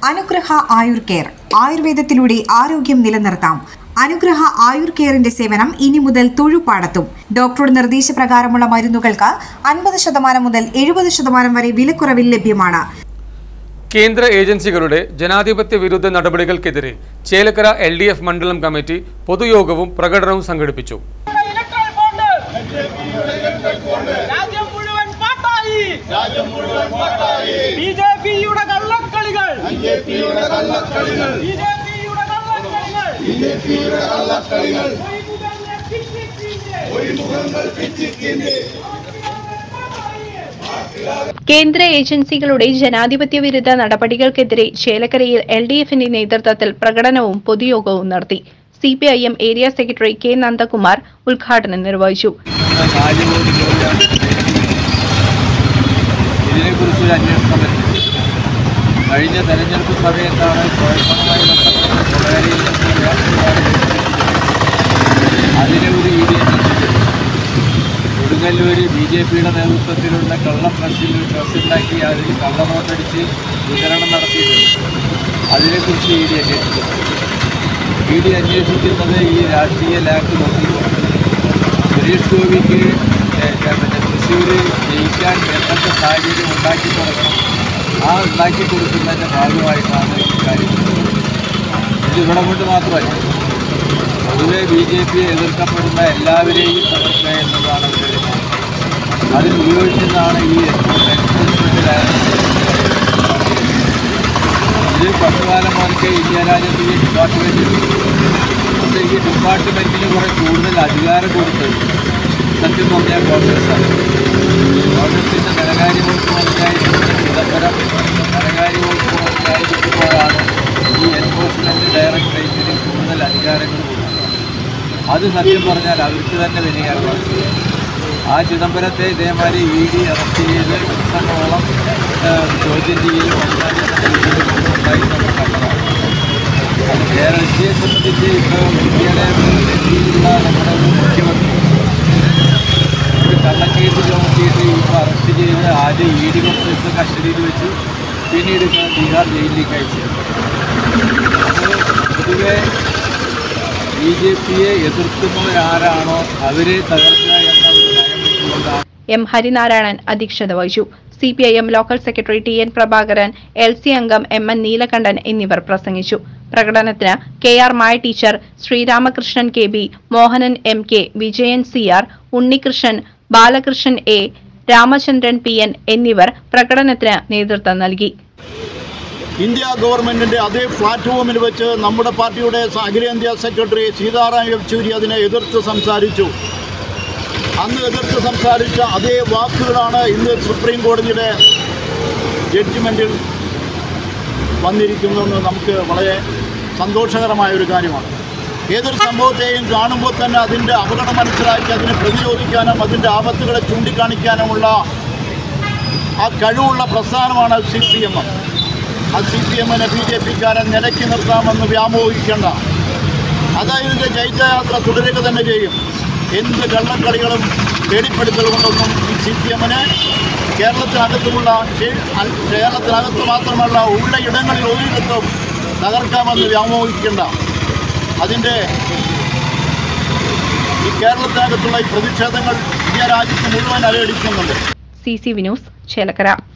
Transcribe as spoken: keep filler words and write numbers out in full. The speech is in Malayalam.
അനുഗ്രഹ ആയുർ കെയർ ആയുർവേദത്തിലൂടെ ആരോഗ്യം നിലനിർത്താം. അനുഗ്രഹ ആയുർ കെയറിന്റെ സേവനം ഇനി മുതൽ തൊഴുപാടത്തും. ഡോക്ടറുടെ നിർദ്ദേശപ്രകാരമുള്ള മരുന്നുകൾക്ക് അൻപത് ശതമാനം മുതൽ എഴുപത് ശതമാനം വരെ വിലക്കുറവിൽ ലഭ്യമാണ്. കേന്ദ്ര ഏജൻസികളുടെ ജനാധിപത്യ വിരുദ്ധ നടപടികൾക്കെതിരെ ചേലക്കര എൽ ഡി എഫ് മണ്ഡലം കമ്മിറ്റി പൊതുയോഗവും പ്രകടനവും സംഘടിപ്പിച്ചു. കേന്ദ്ര ഏജൻസികളുടെ ജനാധിപത്യ വിരുദ്ധ നടപടികൾക്കെതിരെ ചേലക്കരയിൽ എൽ ഡി എഫിന്റെ നേതൃത്വത്തിൽ പ്രകടനവും പൊതുയോഗവും നടത്തി. C P I M area secretary K Nandakumar ഉദ്ഘാടനം നിർവഹിച്ചു. ഇതിനെക്കുറിച്ചൊരു അന്വേഷണം വരുന്നത് കഴിഞ്ഞ തെരഞ്ഞെടുപ്പ് സമയത്താണ് കുഴപ്പമായി അതിനെ ഒരു E D Kodungallur B J പിയുടെ നേതൃത്വത്തിലുള്ള കള്ള പ്രസ്സിൽ പ്രസ്സുണ്ടാക്കി അതിൽ കള്ളനോട്ടടിച്ച് വിതരണം നടത്തിയിട്ടുണ്ട്. അതിനെക്കുറിച്ച് ഇ ഡി അന്വേഷിക്കുന്നു. ഇ ഡി അന്വേഷിക്കുന്നത് ഈ രാഷ്ട്രീയ ലാക്ക് നോക്കിക്കൊണ്ട് സുരേഷ് ഗോപിക്ക് പിന്നെ തൃശ്ശൂർ ജയിക്കാൻ എന്തൊക്കെ സാഹചര്യം ഉണ്ടാക്കി കൊടുക്കണം, ആ ഉണ്ടാക്കി കൊടുക്കുന്നതിൻ്റെ ഭാഗമായിട്ടാണ് ഈ കാര്യം. ഇത് ഇവിടെ കൊണ്ട് മാത്രമല്ല, പൊതുവെ ബി ജെ പി എതിർക്കപ്പെടുന്ന എല്ലാവരെയും തകർക്കുക എന്നതാണ് അവരുടെ ലക്ഷ്യം. അതിനുപയോഗിക്കുന്നതാണ് ഈ എൻഫോഴ്സ്മെൻറ്റ്. ഇത് പത്തുകാലം മുതൽക്ക് ഇന്ത്യ രാജ്യത്ത് ഈ ഡിപ്പാർട്ട്മെൻറ്റ് പക്ഷേ ഈ ഡിപ്പാർട്ട്മെൻറ്റിന് കുറേ കൂടുതൽ അധികാരം കൊടുത്തത് സത്യം പറഞ്ഞാൽ കോൺഗ്രസ്സാണ്. കോൺഗ്രസിൻ്റെ ധനകാര്യ വകുപ്പ് മന്ത്രിയായിരുന്ന ചിദംബരം ധനകാര്യ വകുപ്പ് മന്ത്രിയായിരിക്കുമ്പോഴാണ് ഈ എൻഫോഴ്സ്മെൻറ്റ് ഡയറക്ടറേറ്റിന് കൂടുതൽ അധികാരങ്ങൾ കൊടുക്കുന്നത്. അത് സത്യം പറഞ്ഞാൽ അവർക്ക് തന്നെ വിനയാർവാണ്. ആ ചിദംബരത്തെ ഇതേമാതിരി ഇ ഡി അറസ്റ്റ് ചെയ്ത് ദിവസങ്ങളോളം ചോദ്യം ചെയ്യലും ഉണ്ടായി നമ്മൾ കണ്ടതാണ്. കേരളത്തെ സംബന്ധിച്ച് ഇപ്പോൾ ഇന്ത്യയിലെ ഇന്ത്യയിലുള്ള നമ്മുടെ ഒരു മുഖ്യമന്ത്രി ഒരു കള്ളക്കേസ് ചുമത്തിയിട്ട് ഇപ്പോൾ അറസ്റ്റ് ചെയ്ത് ആദ്യം ഇ ഡി കുറച്ച് ദിവസം കസ്റ്റഡിയിൽ വെച്ച് പിന്നീട് ബീഹാർ ജയിലിലേക്ക് അയച്ചു. അപ്പോൾ പൊതുവെ ബി ജെ പിയെ എതിർക്കുന്നവരാരാണോ അവരെ തകർക്കുക എന്ന ഒരു നയം വെച്ചുകൊണ്ടാണ്. എം ഹരിനാരായണൻ അധ്യക്ഷത വഹിച്ചു. C P I M local secretary T N Prabhakaran, L C അംഗം എം എൻ നീലകണ്ഠൻ എന്നിവർ പ്രസംഗിച്ചു. പ്രകടനത്തിന് K R Maya teacher, Sreeramakrishnan K B, Mohanan M K, Vijayan C R, Unnikrishnan, Balakrishnan A, Ramachandran P N എന്നിവർ പ്രകടനത്തിന് നേതൃത്വം നൽകി. ഇന്ത്യ ഗവൺമെൻറ്റിൻ്റെ അതേ പ്ലാറ്റ്ഫോമിൽ വെച്ച് നമ്മുടെ പാർട്ടിയുടെ അഖിലേന്ത്യാ സെക്രട്ടറി സീതാറാം യെച്ചൂരി അതിനെ എതിർത്ത് സംസാരിച്ചു. അന്ന് എതിർത്ത് സംസാരിച്ച അതേ വാക്കുകളാണ് ഇന്ന് സുപ്രീം കോടതിയുടെ ജഡ്ജ്മെൻറ്റിൽ വന്നിരിക്കുന്നതെന്ന് നമുക്ക് വളരെ സന്തോഷകരമായൊരു കാര്യമാണ്. ഏതൊരു സംഭവത്തെയും കാണുമ്പോൾ തന്നെ അതിൻ്റെ അപകടം മനസ്സിലാക്കി അതിനെ പ്രതിരോധിക്കാനും അതിൻ്റെ ആപത്തുകളെ ചൂണ്ടിക്കാണിക്കാനുമുള്ള ആ കഴിവുള്ള പ്രസ്ഥാനമാണ് സി പി എം. ആ സി പി എമ്മിനെ ബി ജെ പിക്കാരൻ നിലയ്ക്ക് നിർത്താമെന്ന് വ്യാമോഹിക്കേണ്ട. അതായതിൻ്റെ ജൈത്രയാത്ര തുടരുക തന്നെ ചെയ്യും. എന്ത് കള്ളക്കളികളും പേടിപ്പെടുത്തൽ കൊണ്ടൊന്നും ഈ സി പി എമ്മിനെ കേരളത്തിനകത്തുമുള്ള കേരളത്തിനകത്ത് മാത്രമല്ല ഉള്ള ഇടങ്ങളിൽ ഒരിടത്തും തകർക്കാമെന്ന് വ്യാമോഹിക്കേണ്ട. അതിൻ്റെ ഈ കേരളത്തിനകത്തുള്ള ഈ പ്രതിഷേധങ്ങൾ ഇന്ത്യ രാജ്യത്ത് മുഴുവൻ അലയടിക്കുന്നുണ്ട്. C C V news Chelakkara.